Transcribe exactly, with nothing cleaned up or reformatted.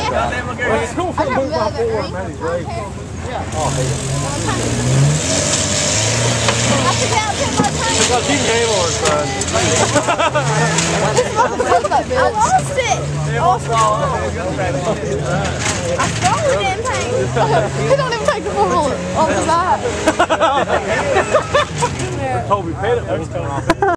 Let's go for move my forward, man. He's ready. Oh, hey. I forgot to put my time. Because he came on, son. I lost it. I stole the damn thing. He don't even take the football off the back. Toby Pettit.